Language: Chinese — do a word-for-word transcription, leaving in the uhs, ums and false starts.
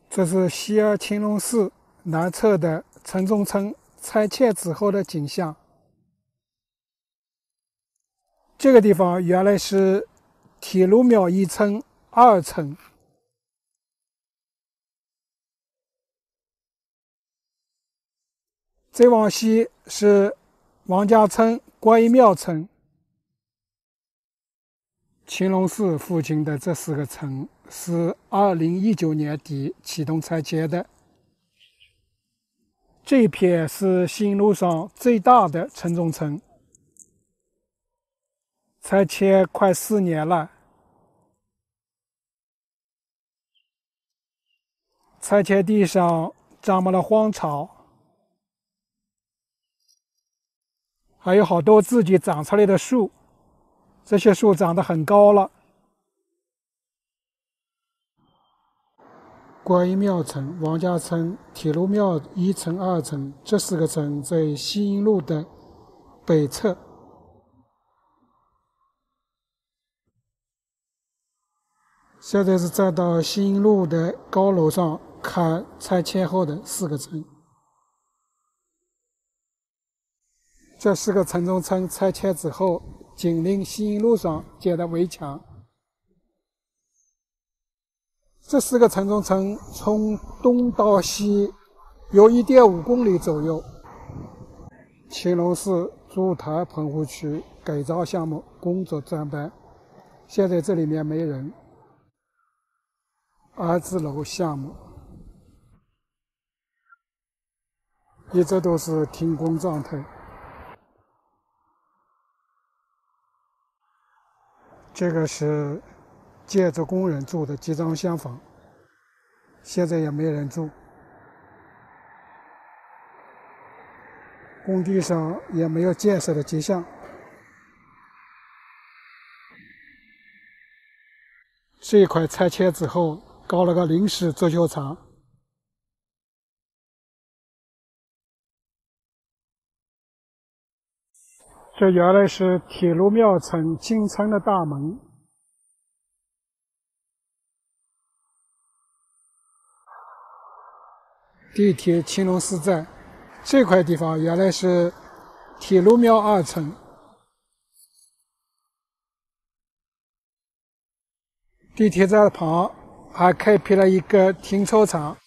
这是西安青龙寺南侧的城中村拆迁之后的景象。这个地方原来是铁路庙一村二层，再往西是王家村观音庙村。青龙寺附近的这四个村是二零一九年底启动拆迁的。这一片是新路上最大的城中村，拆迁快四年了。拆迁地上长满了荒草，还有好多自己长出来的树，这些树长得很高了。观音庙村、王家村、铁路庙一村、二村这四个村在西营路的北侧。现在是站到西营路的高楼上看拆迁后的四个村。这四个城中村拆迁之后，紧邻西营路上建的围墙。这四个城中村从东到西有 一点五公里左右。青龙寺筑台棚户区改造项目工作专班，现在这里面没人。儿子楼项目一直都是停工状态。这个是建筑工人住的集装箱房，现在也没人住，工地上也没有建设的迹象。这一块拆迁之后搞了个临时足球场。这原来是铁路庙村进村的大门。地铁青龙寺站，这块地方原来是铁路庙二村。地铁站旁还开辟了一个停车场。